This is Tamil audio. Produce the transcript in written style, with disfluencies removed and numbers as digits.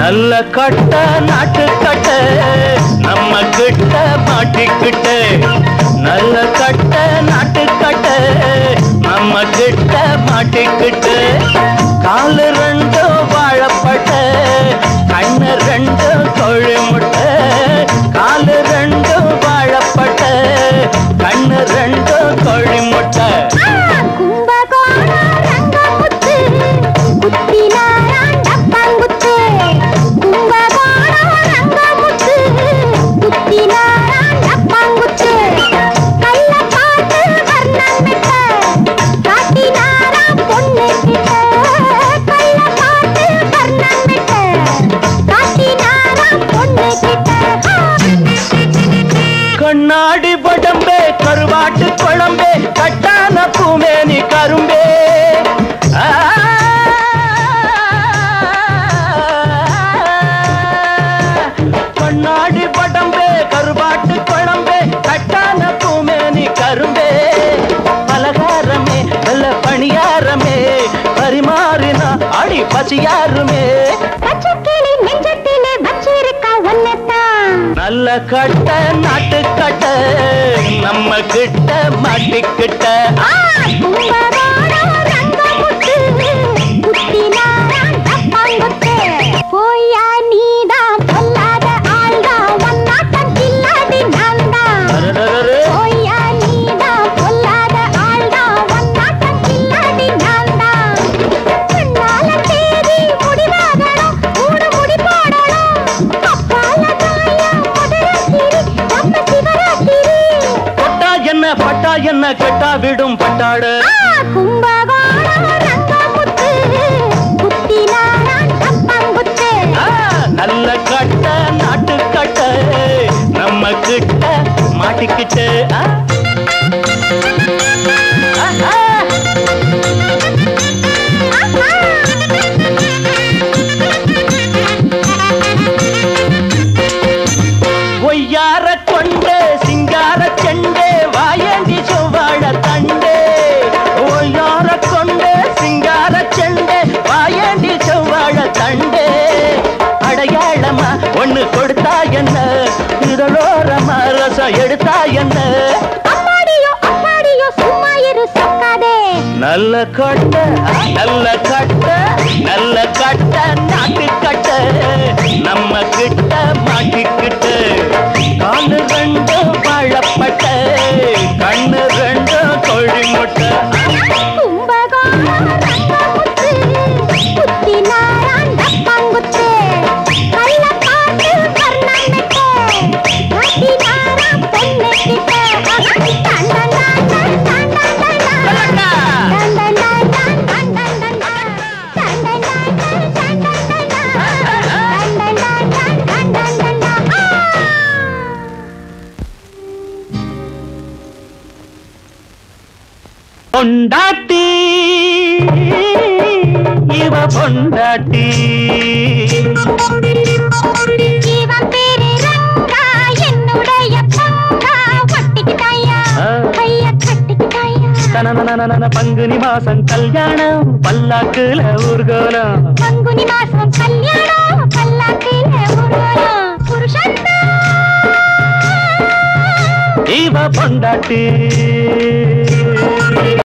நல்ல கட்ட நாட்டு கட்ட நம்ம கிட்ட மாட்டிக்கிட்டு நல்ல கட்ட நாட்டு கட்ட நம்ம கிட்ட மாட்டிக்கிட்டு காலு ரெண்டு வாழப்பட்ட கண்ணு ரெண்டு கோழி முட்டை காலு ரெண்டு வாழப்பட்ட கண்ணு ரெண்டு கோழி முட்டை கண்ணாடி படம்பே கருவாட்டு குழம்பே கட்டான பூமேனி கரும்பே கண்ணாடி படம்பே கருவாட்டு குழம்பே கட்டான பூமேனி கரும்பே பலகாரமே நல்ல பணியாரமே பரிமாறினா அடி பசியாருமே நல்ல கட்ட நாட்டு கட்ட நம்ம கிட்ட மாட்டிக்கிட்ட போயா நீதான் பொல்லாத ஆள்தான் ஒன்னாட்டம் கில்லாடி நான்தான் போயா நீதான் பொல்லாத ஆள்தான் ஒன்னாட்டம் கில்லாடி நான்தான் முன்னால தேதி முடிவாகணும் மூணு முடி போடணும் அப்பால தாயா மதுரகிரி நம்ம சிவராத்திரி கொட்டா என்ன பட்டா என்ன கெட்டா விடும் பட்டாடு கும்பகோணம் ரங்கமுத்து குத்தினாரான் தப்பங்குத்து நல்ல கட்ட நாட்டு கட்ட நம்ம கிட்ட மாட்டிக்கிட்டு ஒய்யார கொண்டு சிங்கார செண்டே வாயண்டி செவ்வாழ தண்டே ஒய்யார கொண்டு சிங்கார செண்டே வாயண்டி செவ்வாழ தண்டே அடையாளமா ஒண்ணு கொடுத்தா என்ன இதழோரமா ரசம் எடுத்தா என்ன அப்பாடியோ அப்பாடியோ சும்மா இரு சொக்காதே நல்ல கட்ட நல்ல கட்ட நல்ல கட்ட நாட்டு கட்ட நம்ம கிட்ட மாட்டிக்கிட்டு காலு ரெண்டு வாழப்பட்ட கண்ணு ரெண்டு கோழி முட்டை கும்பகோணம் ரங்கமுத்து குத்தினாரான் தப்பங்குத்து கள்ளப்பாட்டு வர்ணமிட்டு கட்டினாராம் பொண்ணுக்கிட்ட பொண்டாட்டி இவ பொண்டாட்டி இவன் பேரு ரங்கா என்னுடைய பங்கா ஒட்டிக்கிட்டாயா கைய கட்டிக்கிட்டாயா பங்குனி மாசம் கல்யாணம் பல்லாக்குல ஊர்கோலம் பங்குனி மாசம் கல்யாணம் பல்லாக்குல ஊர்வலம் புருஷன் இவ பொண்டாட்டி